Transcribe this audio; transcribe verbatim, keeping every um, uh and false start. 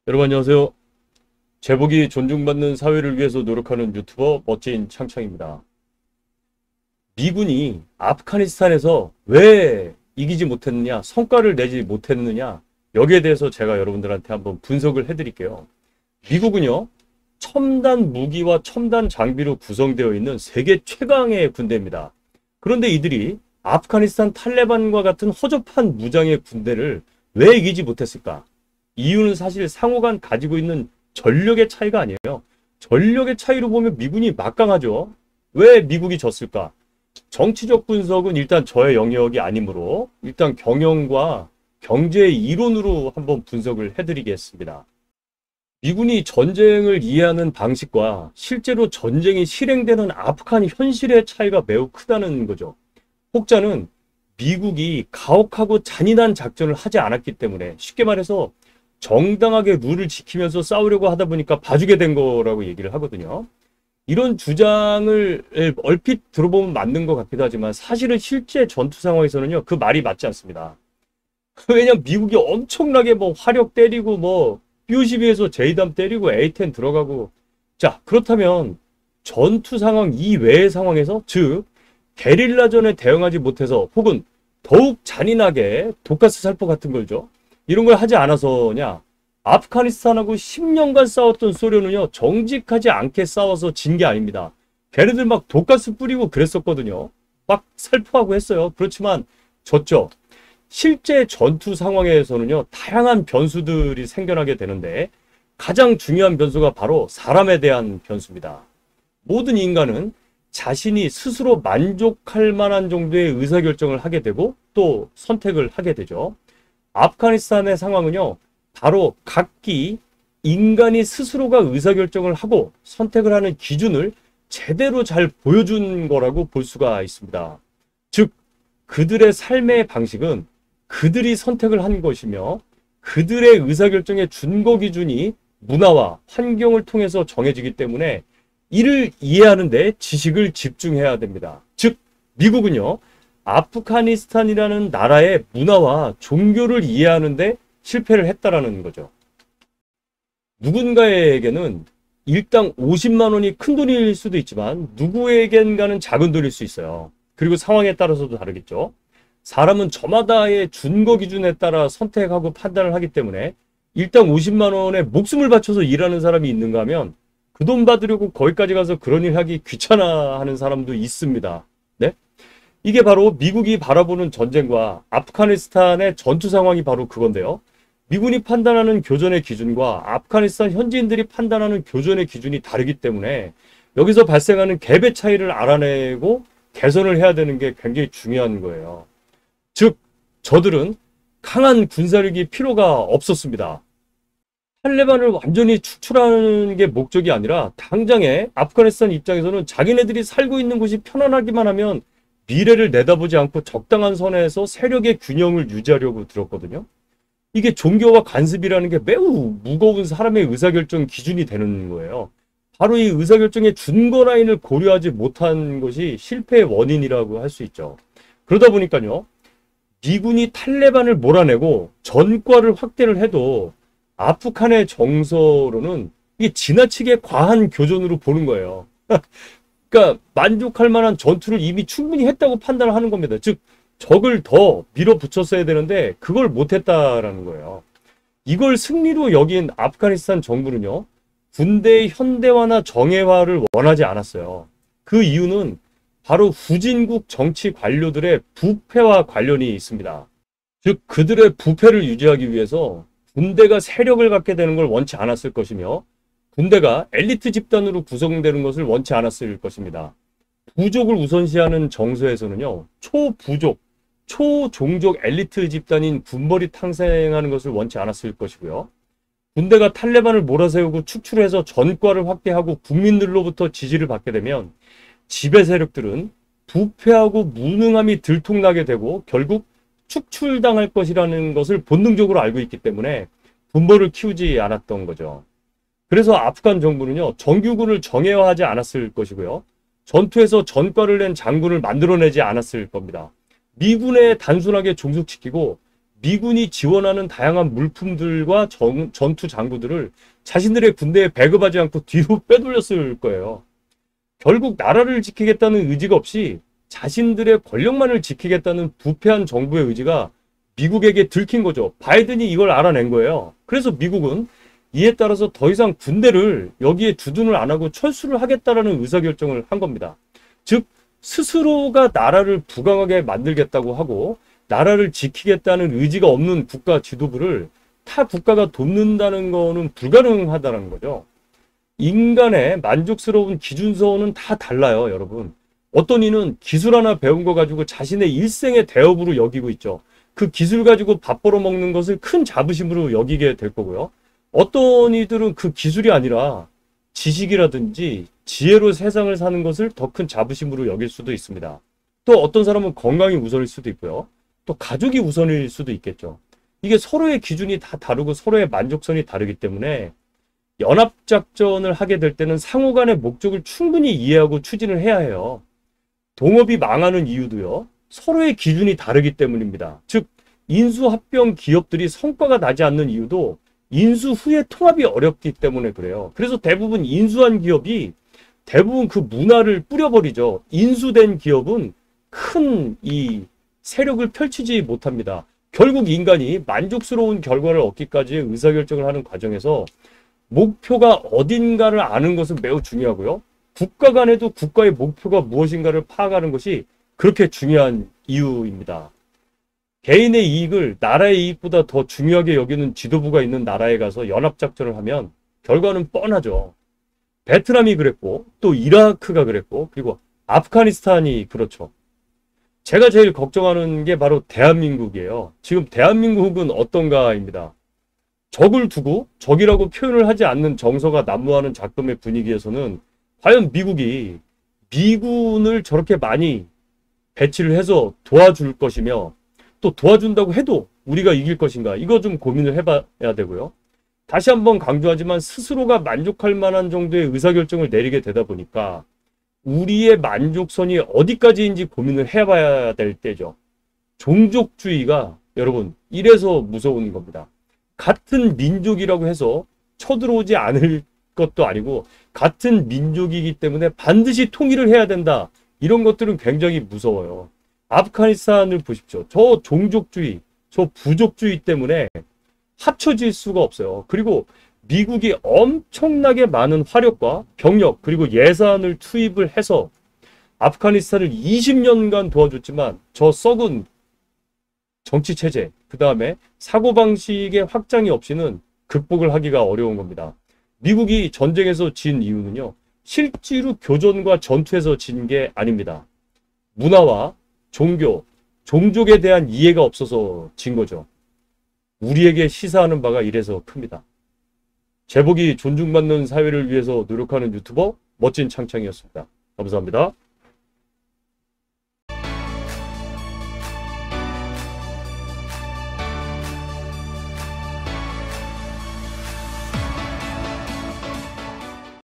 여러분 안녕하세요. 제복이 존중받는 사회를 위해서 노력하는 유튜버 멋진 창창입니다. 미군이 아프가니스탄에서 왜 이기지 못했느냐, 성과를 내지 못했느냐, 여기에 대해서 제가 여러분들한테 한번 분석을 해드릴게요. 미국은요, 첨단 무기와 첨단 장비로 구성되어 있는 세계 최강의 군대입니다. 그런데 이들이 아프가니스탄 탈레반과 같은 허접한 무장의 군대를 왜 이기지 못했을까? 이유는 사실 상호간 가지고 있는 전력의 차이가 아니에요. 전력의 차이로 보면 미군이 막강하죠. 왜 미국이 졌을까? 정치적 분석은 일단 저의 영역이 아니므로 일단 경영과 경제 이론으로 한번 분석을 해드리겠습니다. 미군이 전쟁을 이해하는 방식과 실제로 전쟁이 실행되는 아프간 현실의 차이가 매우 크다는 거죠. 혹자는 미국이 가혹하고 잔인한 작전을 하지 않았기 때문에, 쉽게 말해서 정당하게 룰을 지키면서 싸우려고 하다 보니까 봐주게 된 거라고 얘기를 하거든요. 이런 주장을 얼핏 들어보면 맞는 것 같기도 하지만 사실은 실제 전투 상황에서는요, 그 말이 맞지 않습니다. 왜냐면 미국이 엄청나게 뭐 화력 때리고 뭐 비 오십이에서 제이담 때리고 에이 텐 들어가고, 자 그렇다면 전투 상황 이외의 상황에서, 즉 게릴라전에 대응하지 못해서 혹은 더욱 잔인하게 독가스 살포 같은 걸죠, 이런 걸 하지 않아서냐? 아프가니스탄하고 십 년간 싸웠던 소련은요, 정직하지 않게 싸워서 진 게 아닙니다. 걔네들 막 독가스 뿌리고 그랬었거든요. 막 살포하고 했어요. 그렇지만 졌죠. 실제 전투 상황에서는요, 다양한 변수들이 생겨나게 되는데 가장 중요한 변수가 바로 사람에 대한 변수입니다. 모든 인간은 자신이 스스로 만족할 만한 정도의 의사결정을 하게 되고 또 선택을 하게 되죠. 아프가니스탄의 상황은요, 바로 각기 인간이 스스로가 의사결정을 하고 선택을 하는 기준을 제대로 잘 보여준 거라고 볼 수가 있습니다. 즉, 그들의 삶의 방식은 그들이 선택을 한 것이며 그들의 의사결정의 준거 기준이 문화와 환경을 통해서 정해지기 때문에 이를 이해하는 데 지식을 집중해야 됩니다. 즉, 미국은요, 아프가니스탄이라는 나라의 문화와 종교를 이해하는데 실패를 했다라는 거죠. 누군가에게는 일당 오십만 원이 큰 돈일 수도 있지만 누구에겐가는 작은 돈일 수 있어요. 그리고 상황에 따라서도 다르겠죠. 사람은 저마다의 준거 기준에 따라 선택하고 판단을 하기 때문에 일당 오십만 원에 목숨을 바쳐서 일하는 사람이 있는가 하면 그 돈 받으려고 거기까지 가서 그런 일 하기 귀찮아하는 사람도 있습니다. 네? 이게 바로 미국이 바라보는 전쟁과 아프가니스탄의 전투 상황이 바로 그건데요. 미군이 판단하는 교전의 기준과 아프가니스탄 현지인들이 판단하는 교전의 기준이 다르기 때문에 여기서 발생하는 갭의 차이를 알아내고 개선을 해야 되는 게 굉장히 중요한 거예요. 즉, 저들은 강한 군사력이 필요가 없었습니다. 탈레반을 완전히 축출하는 게 목적이 아니라 당장에 아프가니스탄 입장에서는 자기네들이 살고 있는 곳이 편안하기만 하면 미래를 내다보지 않고 적당한 선에서 세력의 균형을 유지하려고 들었거든요. 이게 종교와 간섭이라는 게 매우 무거운 사람의 의사결정 기준이 되는 거예요. 바로 이 의사결정의 준거 라인을 고려하지 못한 것이 실패의 원인이라고 할 수 있죠. 그러다 보니까요, 미군이 탈레반을 몰아내고 전과를 확대를 해도 아프간의 정서로는 이게 지나치게 과한 교전으로 보는 거예요. 그러니까 만족할 만한 전투를 이미 충분히 했다고 판단을 하는 겁니다. 즉, 적을 더 밀어붙였어야 되는데 그걸 못했다라는 거예요. 이걸 승리로 여긴 아프가니스탄 정부는요, 군대의 현대화나 정예화를 원하지 않았어요. 그 이유는 바로 후진국 정치 관료들의 부패와 관련이 있습니다. 즉, 그들의 부패를 유지하기 위해서 군대가 세력을 갖게 되는 걸 원치 않았을 것이며 군대가 엘리트 집단으로 구성되는 것을 원치 않았을 것입니다. 부족을 우선시하는 정서에서는요, 초부족, 초종족 엘리트 집단인 군벌이 탄생하는 것을 원치 않았을 것이고요. 군대가 탈레반을 몰아세우고 축출해서 전과를 확대하고 국민들로부터 지지를 받게 되면 지배 세력들은 부패하고 무능함이 들통나게 되고 결국 축출당할 것이라는 것을 본능적으로 알고 있기 때문에 군벌을 키우지 않았던 거죠. 그래서 아프간 정부는요, 정규군을 정예화하지 않았을 것이고요. 전투에서 전과를 낸 장군을 만들어내지 않았을 겁니다. 미군에 단순하게 종속시키고 미군이 지원하는 다양한 물품들과 전, 전투 장구들을 자신들의 군대에 배급하지 않고 뒤로 빼돌렸을 거예요. 결국 나라를 지키겠다는 의지가 없이 자신들의 권력만을 지키겠다는 부패한 정부의 의지가 미국에게 들킨 거죠. 바이든이 이걸 알아낸 거예요. 그래서 미국은 이에 따라서 더 이상 군대를 여기에 주둔을 안 하고 철수를 하겠다라는 의사결정을 한 겁니다. 즉 스스로가 나라를 부강하게 만들겠다고 하고 나라를 지키겠다는 의지가 없는 국가 지도부를 타 국가가 돕는다는 거는 불가능하다는 거죠. 인간의 만족스러운 기준선은 다 달라요, 여러분. 어떤 이는 기술 하나 배운 거 가지고 자신의 일생의 대업으로 여기고 있죠. 그 기술 가지고 밥 벌어 먹는 것을 큰 자부심으로 여기게 될 거고요. 어떤 이들은 그 기술이 아니라 지식이라든지 지혜로 세상을 사는 것을 더 큰 자부심으로 여길 수도 있습니다. 또 어떤 사람은 건강이 우선일 수도 있고요. 또 가족이 우선일 수도 있겠죠. 이게 서로의 기준이 다 다르고 서로의 만족선이 다르기 때문에 연합작전을 하게 될 때는 상호 간의 목적을 충분히 이해하고 추진을 해야 해요. 동업이 망하는 이유도요. 서로의 기준이 다르기 때문입니다. 즉 인수합병 기업들이 성과가 나지 않는 이유도 인수 후에 통합이 어렵기 때문에 그래요. 그래서 대부분 인수한 기업이 대부분 그 문화를 뿌려버리죠. 인수된 기업은 큰 이 세력을 펼치지 못합니다. 결국 인간이 만족스러운 결과를 얻기까지의 의사결정을 하는 과정에서 목표가 어딘가를 아는 것은 매우 중요하고요. 국가 간에도 국가의 목표가 무엇인가를 파악하는 것이 그렇게 중요한 이유입니다. 개인의 이익을 나라의 이익보다 더 중요하게 여기는 지도부가 있는 나라에 가서 연합작전을 하면 결과는 뻔하죠. 베트남이 그랬고 또 이라크가 그랬고 그리고 아프가니스탄이 그렇죠. 제가 제일 걱정하는 게 바로 대한민국이에요. 지금 대한민국은 어떤가입니다. 적을 두고 적이라고 표현을 하지 않는 정서가 난무하는 작품의 분위기에서는 과연 미국이 미군을 저렇게 많이 배치를 해서 도와줄 것이며 또 도와준다고 해도 우리가 이길 것인가 이거 좀 고민을 해봐야 되고요. 다시 한번 강조하지만 스스로가 만족할 만한 정도의 의사결정을 내리게 되다 보니까 우리의 만족선이 어디까지인지 고민을 해봐야 될 때죠. 종족주의가 여러분 이래서 무서운 겁니다. 같은 민족이라고 해서 쳐들어오지 않을 것도 아니고 같은 민족이기 때문에 반드시 통일을 해야 된다. 이런 것들은 굉장히 무서워요. 아프가니스탄을 보십시오. 저 종족주의, 저 부족주의 때문에 합쳐질 수가 없어요. 그리고 미국이 엄청나게 많은 화력과 병력 그리고 예산을 투입을 해서 아프가니스탄을 이십 년간 도와줬지만 저 썩은 정치체제, 그 다음에 사고방식의 확장이 없이는 극복을 하기가 어려운 겁니다. 미국이 전쟁에서 진 이유는요. 실제로 교전과 전투에서 진 게 아닙니다. 문화와 종교, 종족에 대한 이해가 없어서 진 거죠. 우리에게 시사하는 바가 이래서 큽니다. 제복이 존중받는 사회를 위해서 노력하는 유튜버 멋진 창창이었습니다. 감사합니다.